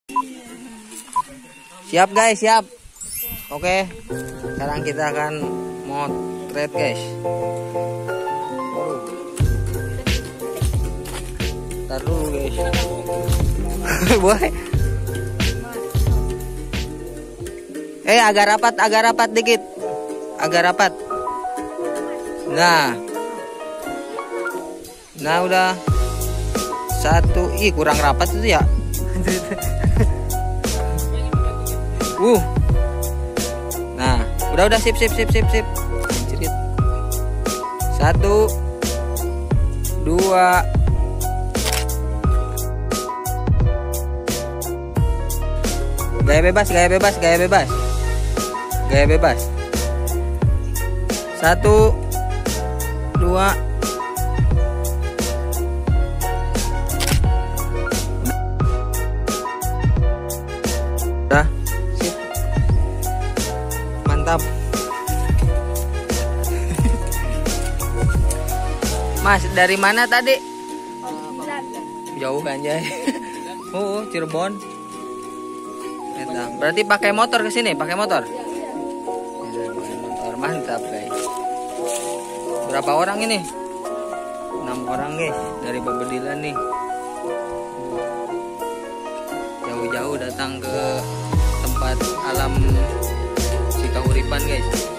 Siap guys, siap. Oke, sekarang kita akan motret guys. Ntar dulu guys. Boleh. Agak rapat dikit. Agak rapat. Nah udah. Satu, kurang rapat itu ya. Nah, udah sip. Cerit. 1, 2. Gaya bebas. 1, 2. Udah, sip. Mantap. Mas, dari mana tadi? Jauh kan, Jay? Oh, Cirebon. Berarti pakai motor ke sini, pakai motor. Mantap, guys. Berapa orang ini? 6 orang, guys, dari Babedilan nih. Jauh-jauh datang ke tempat alam Cikahuripan, guys.